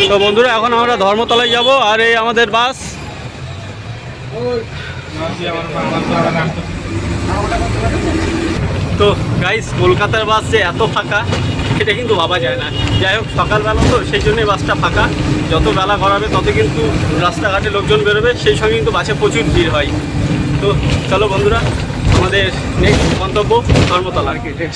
তো বন্ধুরা এখন আমরা ধর্মতলায় যাব, আর এই আমাদের বাস। তো গাইস, কলকাতার বাস যে এত ফাঁকা সেটা কিন্তু ভাবা যায় না। যাই হোক, সকালবেলা তো সেই জন্যই বাসটা ফাঁকা। যত বেলা গড়াবে তত কিন্তু রাস্তাঘাটে লোকজন বেরোবে, সেই সঙ্গে কিন্তু বাসে প্রচুর ভিড় হয়। তো চলো বন্ধুরা, আমাদের নেক্সট গন্তব্য ধর্মতলা।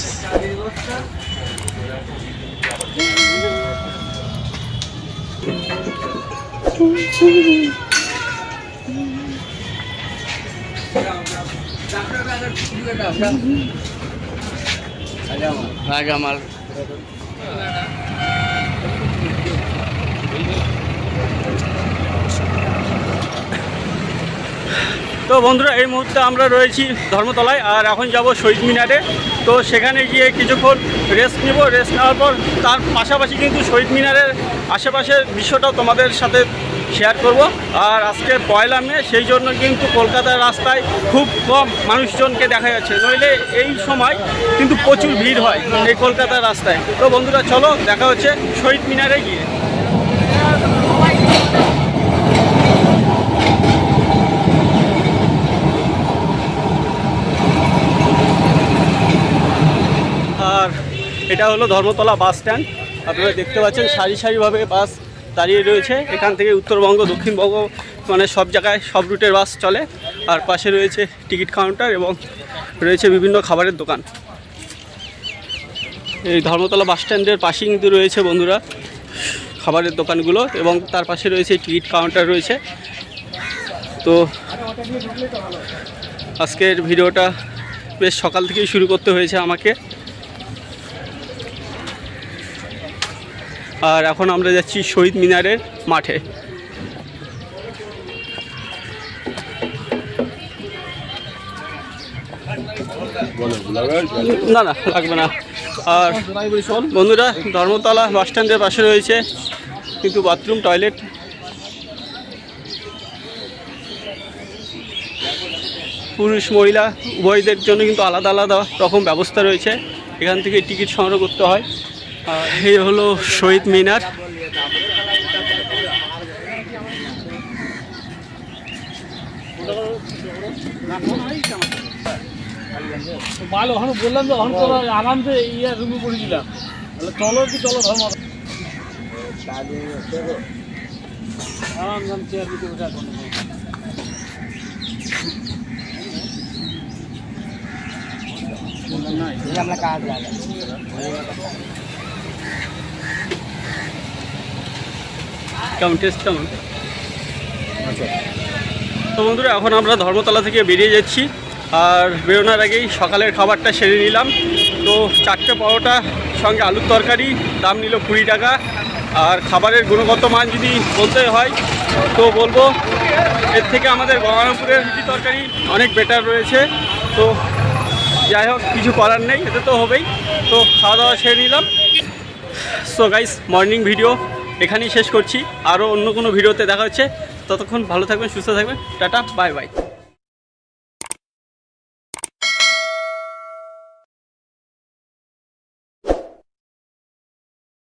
তো বন্ধুরা, এই মুহূর্তে আমরা রয়েছি ধর্মতলায়, আর এখন যাব শহীদ মিনারে। তো সেখানে গিয়ে কিছুক্ষণ রেস্ট নিব। রেস্ট নেওয়ার পর তার পাশাপাশি কিন্তু শহীদ মিনারের আশেপাশের দৃশ্যটাও তোমাদের সাথে শেয়ার করব। আর আজকে 1 মে, সেই জন্য কিন্তু কলকাতার রাস্তায় খুব কম মানুষজনকে দেখা যাচ্ছে, নইলে এই সময় কিন্তু প্রচুর ভিড় হয় এই কলকাতার রাস্তায়। তো বন্ধুরা চলো, দেখা হচ্ছে শহীদ মিনারে গিয়ে। আর এটা হলো ধর্মতলা বাস স্ট্যান্ড। আপনারা দেখতে পাচ্ছেন সারি সারিভাবে বাস দাঁড়িয়ে রয়েছে। এখান থেকে উত্তরবঙ্গ, দক্ষিণবঙ্গ, মানে সব জায়গায় সব রুটের বাস চলে। আর পাশে রয়েছে টিকিট কাউন্টার এবং রয়েছে বিভিন্ন খাবারের দোকান। এই ধর্মতলা বাস স্ট্যান্ডের পাশেই কিন্তু রয়েছে বন্ধুরা খাবারের দোকানগুলো, এবং তার পাশে রয়েছে টিকিট কাউন্টার রয়েছে। তো আজকের ভিডিওটা বেশ সকাল থেকেই শুরু করতে হয়েছে আমাকে। আর এখন আমরা যাচ্ছি শহীদ মিনারের মাঠে। না না, লাগবে না। আর বন্ধুরা, ধর্মতলা বাস স্ট্যান্ডের পাশে রয়েছে কিন্তু বাথরুম, টয়লেট। পুরুষ মহিলা উভয়দের জন্য কিন্তু আলাদা আলাদা রকম ব্যবস্থা রয়েছে। এখান থেকে টিকিট সংগ্রহ করতে হয়। আর এই হলো শহীদ মিনার। ভালো বললাম তো, আরামসে ইয়ে রুমে পড়েছিলাম। চলো কি চলো ধর্ম আরাম চেয়ার দিতে বসে আমরা কাজ কেমন টেস্ট কেমন? তো বন্ধুরা, এখন আমরা ধর্মতলা থেকে বেরিয়ে যাচ্ছি। আর বেরোনোর আগেই সকালের খাবারটা সেরে নিলাম। তো 4টে পরোটা সঙ্গে আলুর তরকারি, দাম নিল 20 টাকা। আর খাবারের গুণগত মান যদি বলতে হয় তো বলবো এর থেকে আমাদের গঙ্গারামপুরের রুটি তরকারি অনেক বেটার রয়েছে। তো যাই হোক, কিছু করার নেই, এতে তো হবেই। তো খাওয়া দাওয়া সেরে নিলাম। সো গাইস, মর্নিং ভিডিও এখানেই শেষ করছি। আরও অন্য কোনো ভিডিওতে দেখা হচ্ছে। ততক্ষণ ভালো থাকবেন, সুস্থ থাকবেন। Tata, bye by.